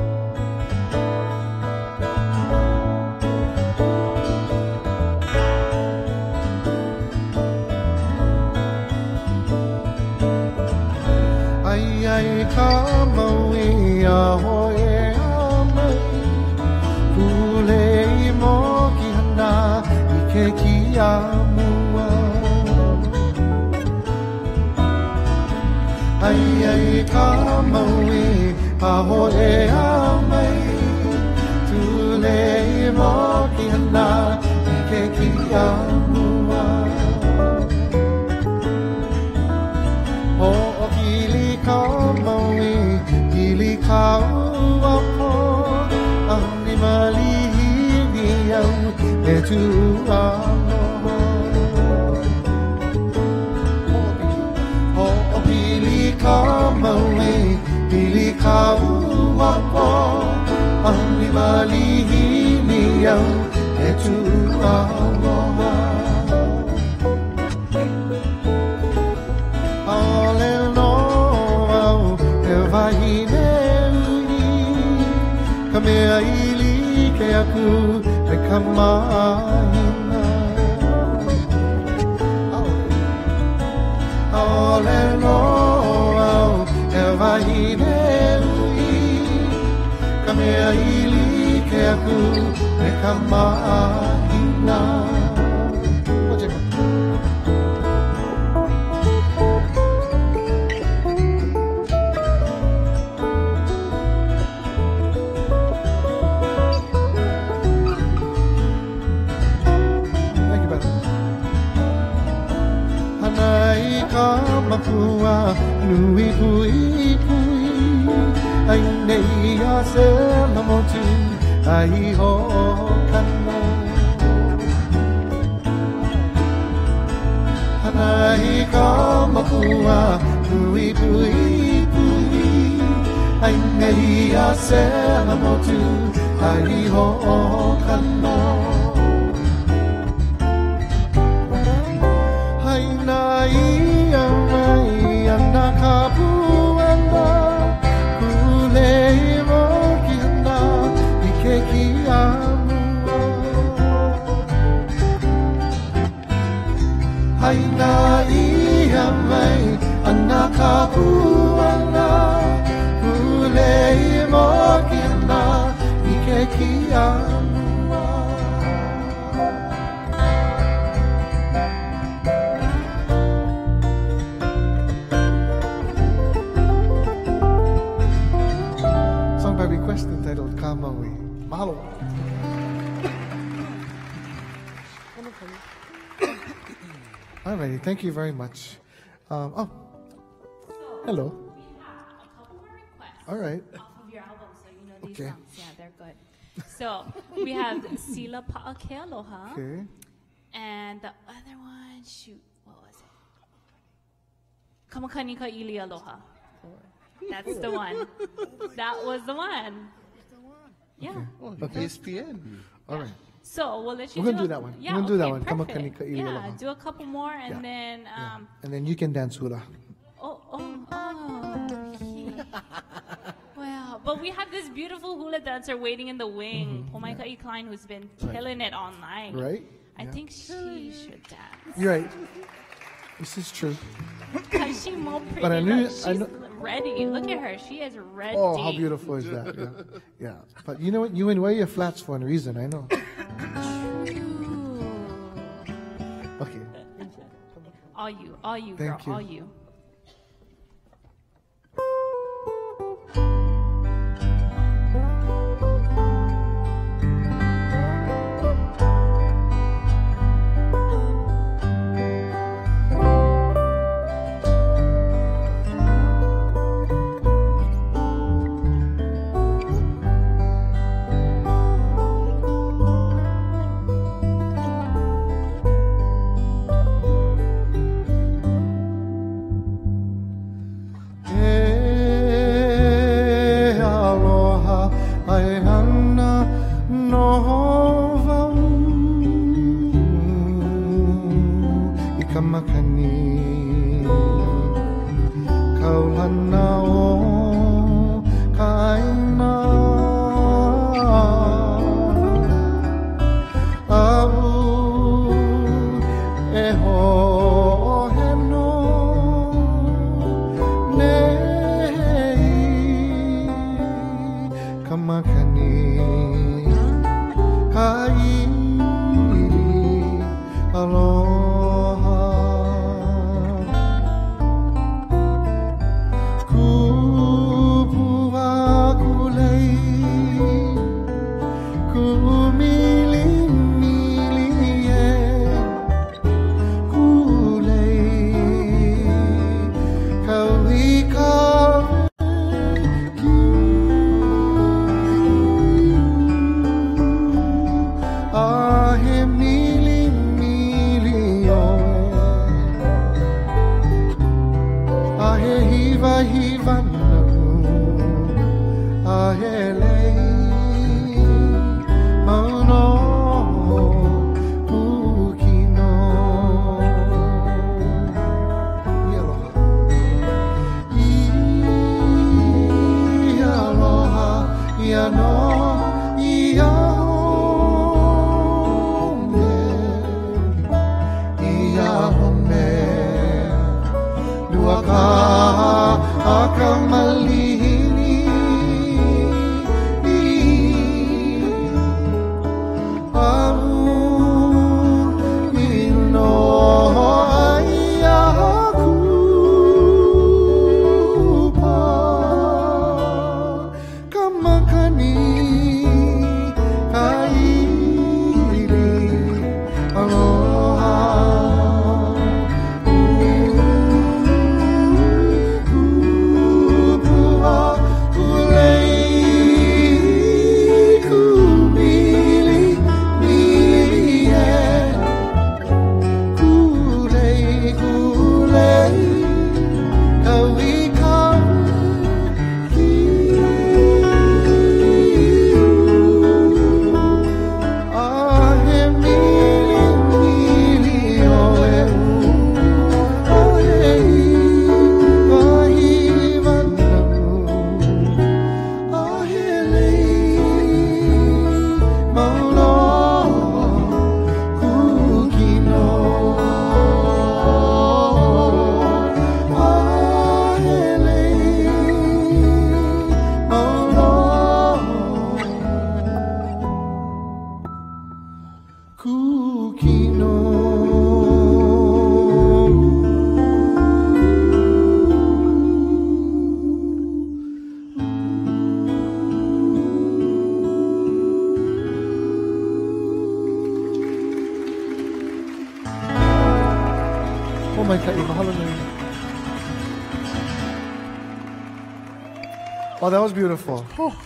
Ai Kamaui ahoe amai Pule I mo ki hana ke kia mua ai ai ka maui a ho e a mai tu le mo ki hana ke kia mua o kili ka maui kili ka ua po ani mali ni au e tu aloha o kili ka maui kili ka ua po ani mali ni au e tu aloha ale no au e vai nei ka mea ili ke aku e ka mahina ale no au e vai nei ka mea ili ke aku e ka mahina Makua nui pui pui ai nei a se na motu ai ho kana hanai ka makua nui pui pui ai nei a se na motu ai ho kana hai nai Anna kapuana kule mo kina ike kiamua hai na ia mai Anna kapuana kule mo kina ike kiamua entitled Kamaui. Mahalo. Alrighty, thank you very much. Hello. We have a couple more requests. All right. Off of your album, so you know these Okay. songs. Yeah, they're good. So we have Sila Pa'akealoha. Okay. And the other one, shoot, what was it? Kamakanika Ili Aloha. That's the one. That was the one. Yeah. Okay. ESPN. All right. So we'll let you We're gonna do a- that one. Yeah, We're gonna do that okay, one. perfect. Kamakanika Ili Yeah, Aloha. do a couple more and Yeah. then, And then you can dance hula. Wow. But we have this beautiful hula dancer waiting in the wing, Pomaika Klein, who's been killing it online. Right? I Yeah. think she should dance. You're right. This is true. Because she's more pretty. But I knew- Look, she's I know- ready. Look at her. She is ready. Oh, how beautiful is that? Yeah. Yeah. But you know what? You wear your flats for a reason. I know. Okay. All you, Thank girl, you. all you. Oh, that was beautiful. Oh.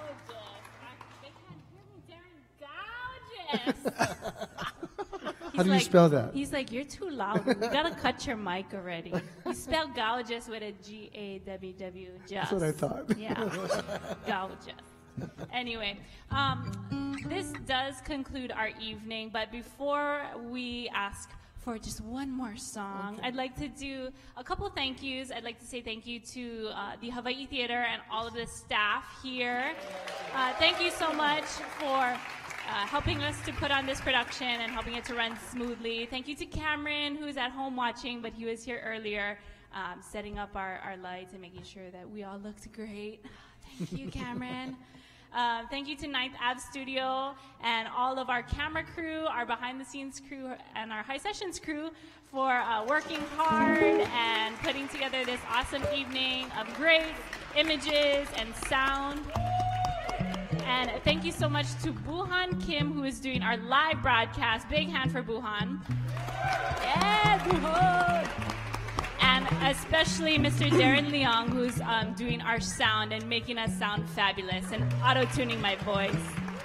How do you spell that? He's like, you're too loud. We gotta cut your mic already. You spell gorgeous with a G-A-W-W. That's what I thought. Yeah, gorgeous. Anyway, this does conclude our evening, but before we ask for just one more song, I'd like to do a couple thank yous. I'd like to say thank you to the Hawaii Theater and all of the staff here. Thank you so much for helping us to put on this production and helping it to run smoothly. Thank you to Cameron, who's at home watching, but he was here earlier, setting up our lights and making sure that we all looked great. Thank you, Cameron. Thank you to Ninth Ave Studio and all of our camera crew, our behind-the-scenes crew, and our Hisessions crew for working hard and putting together this awesome evening of great images and sound. And thank you so much to Buhan Kim, who is doing our live broadcast. Big hand for Buhan. Yeah, Buhan! And especially Mr. Darren Leong, who's doing our sound and making us sound fabulous and auto-tuning my voice.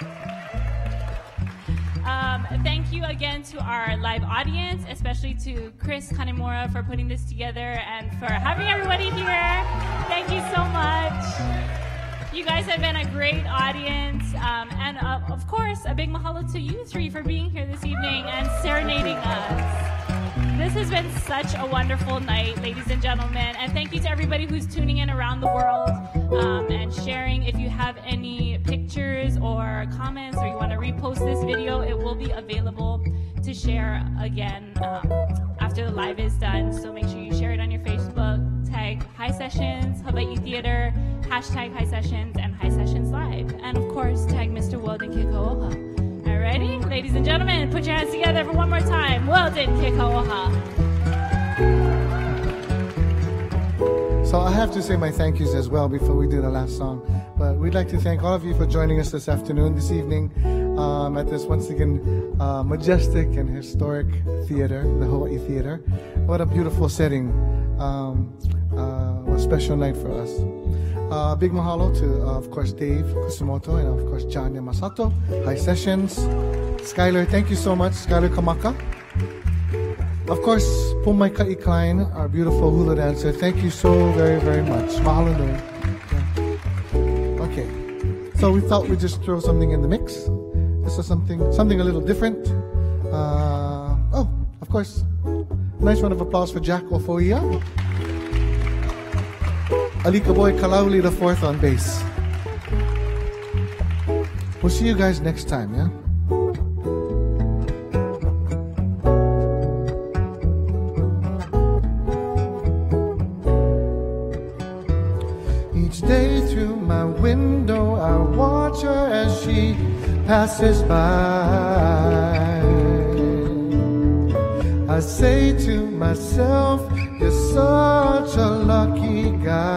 Thank you again to our live audience, especially to Chris Kanemura for putting this together and for having everybody here. Thank you so much. You guys have been a great audience. And of course, a big mahalo to you three for being here this evening and serenading us. This has been such a wonderful night, ladies and gentlemen, and thank you to everybody who's tuning in around the world and sharing. If you have any pictures or comments or you want to repost this video, it will be available to share again after the live is done. So make sure you share it on your Facebook, tag Hisessions, Hawaii Theater, hashtag Hisessions, and Hisessions Live. And of course, tag Mr. Weldon Kekauoha. Alrighty, ladies and gentlemen, put your hands together for one more time. Weldon Kekauoha. So I have to say my thank yous as well before we do the last song. But we'd like to thank all of you for joining us this afternoon, this evening, at this once again majestic and historic theater, the Hawaii Theater. What a beautiful setting. What a special night for us. Big mahalo to, of course, Dave Kusumoto and, of course, John Yamasato, Hisessions. Skylar, thank you so much. Skylar Kamaka. Of course, Pumaika'i Klein, our beautiful hula dancer. Thank you so very, very much. Mahalo nui. Yeah. Okay. So we thought we'd just throw something in the mix. This is something a little different. Oh, of course, nice round of applause for Jack Ofoia. Alika Boy Kalauli the fourth on bass. We'll see you guys next time, yeah? Each day through my window I watch her as she passes by. I say to myself, you're such a lucky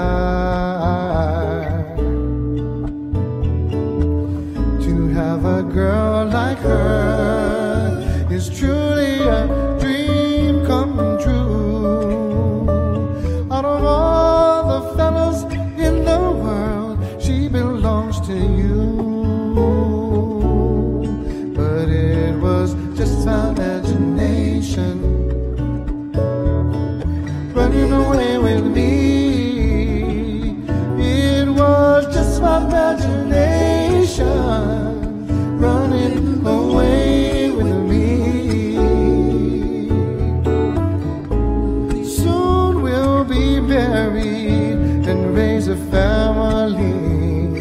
guy to have a girl like her is truly a dream come true. Out of all the fellas in the world, she belongs to you. But it was just my imagination running away with me. It was just my imagination running away with me. Soon we'll be married and raise a family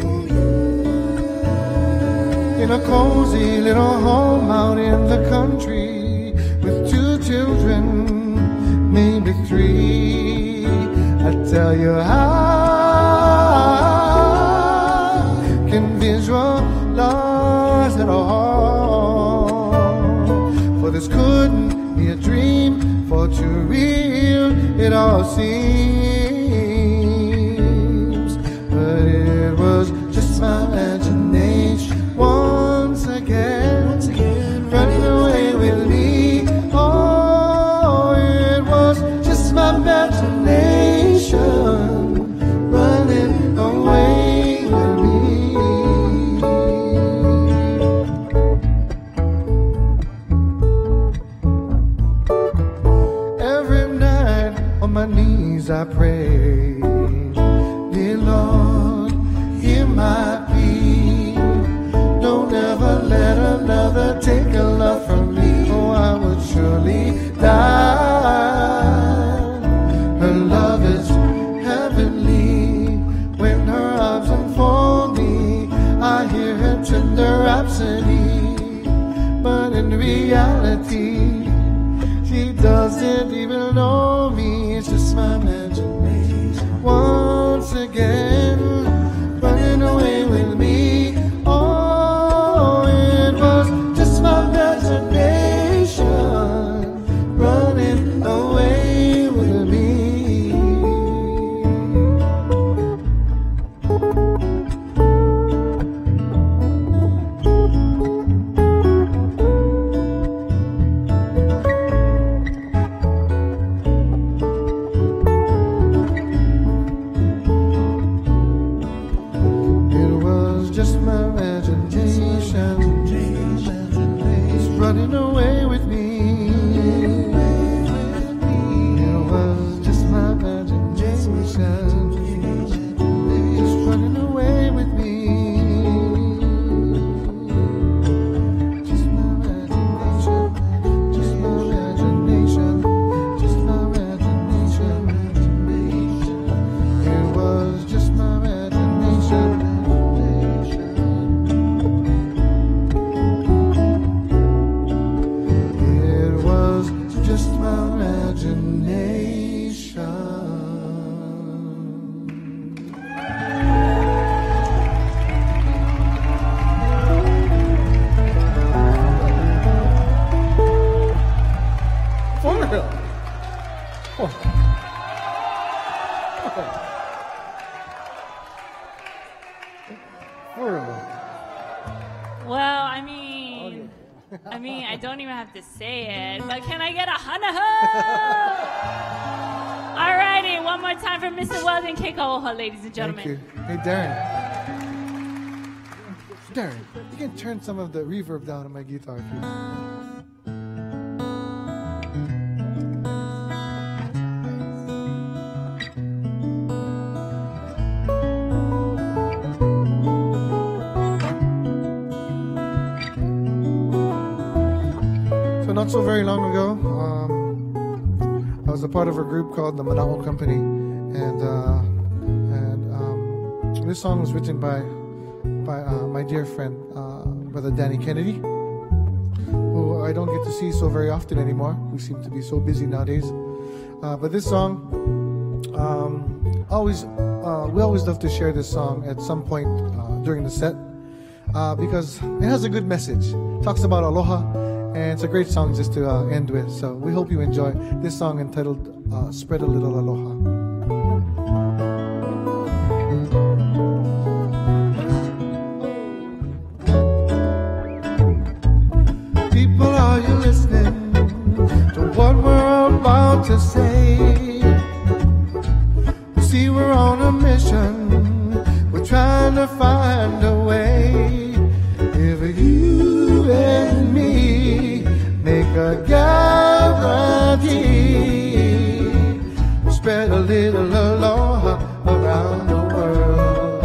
in a cozy little home out in the country with 2 children, maybe 3. I tell you I can visualize it all. too real it all seems. But it was just my imagination once again running away with me. Oh, it was just my imagination running away with me. Every night on my knees I pray, dear Lord, hear my plea. Don't ever let another take a love from me, or I would surely die. Her love is heavenly. When her arms unfold me, I hear her tender rhapsody. But in reality, she doesn't even know me. It's just my imagination once again running away with me. Oh, it was just my imagination running away with me. It was just my imagination running away with me. It was just my imagination just running away with me. Just my imagination, just my imagination, just my imagination. It was just my imagination. It was just my imagination. For real. For real. Well, I mean, I don't even have to say it, but can I get a hanaho? Alrighty, one more time for Mr. Weldon Kekauoha, ladies and Thank gentlemen. you. Hey, Darren. Darren, you can turn some of the reverb down on my guitar, please. So not so very long ago, I was a part of a group called the Manao Company, and this song was written by my dear friend, Brother Danny Kennedy, who I don't get to see so very often anymore. We seem to be so busy nowadays. But this song, we always love to share this song at some point during the set because it has a good message. It talks about aloha, and it's a great song just to end with. So we hope you enjoy this song entitled Spread a Little Aloha. People, are you listening to what we're about to say? You see, we're on a mission. We're trying to find a way. If you and me make a guarantee, spread a little aloha around the world,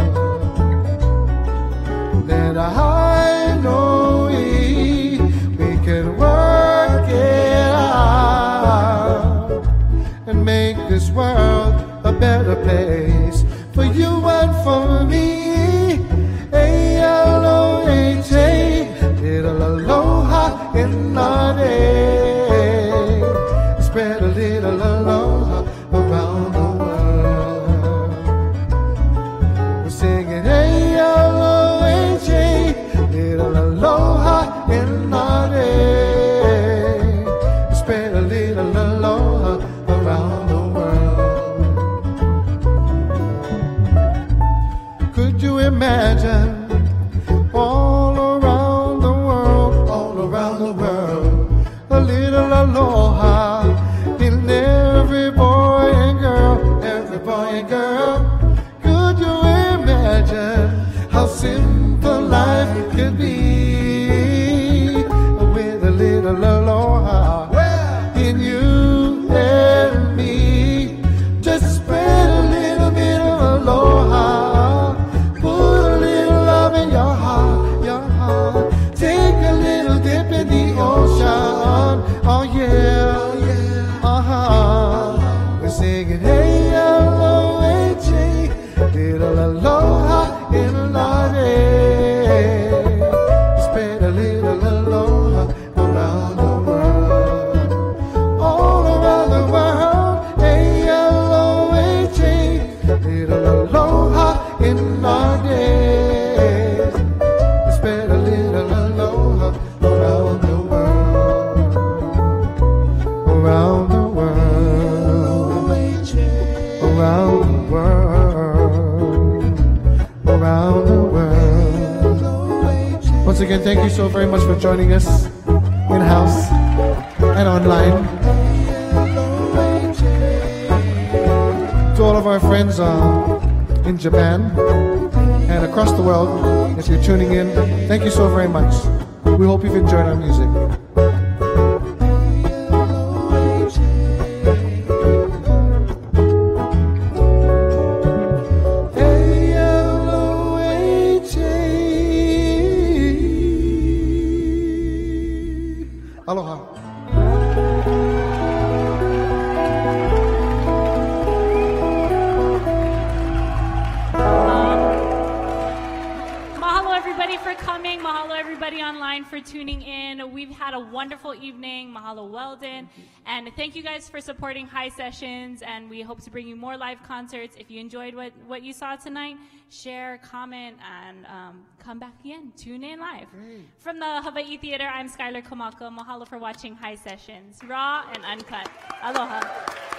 then I know we can work it out and make this world a better place for you and for me. A-L-O-H-A, little aloha in our day. Spread a little aloha around the world. We're singing A-L-O-H-A, little aloha in our day. Spread a little aloha a little aloha in every boy and girl, every boy and girl. Could you imagine how simple life could be with a little aloha in you and me? Just spread a little bit of aloha, put a little love in your heart, your heart. Take a little dip in the ocean, oh yeah, we're singing hey L-O-H-A, little aloha in our day. Spread a little aloha around the world, all around the world. Hey L-O-H-A, little aloha in our days. Spread a little aloha around the world, around the world, around the world, around the world. Once again, thank you so very much for joining us in-house and online. To all of our friends in Japan and across the world, if you're tuning in, thank you so very much. We hope you've enjoyed our music. Aloha. Mahalo everybody for coming. Mahalo everybody online for tuning in. We've had a wonderful evening. Mahalo Weldon. And thank you guys for supporting High Sessions, and we hope to bring you more live concerts. If you enjoyed what you saw tonight, share, comment, and come back again. Tune in live. From the Hawaii Theater, I'm Skylar Kamaka. Mahalo for watching High Sessions. Raw and uncut. Aloha.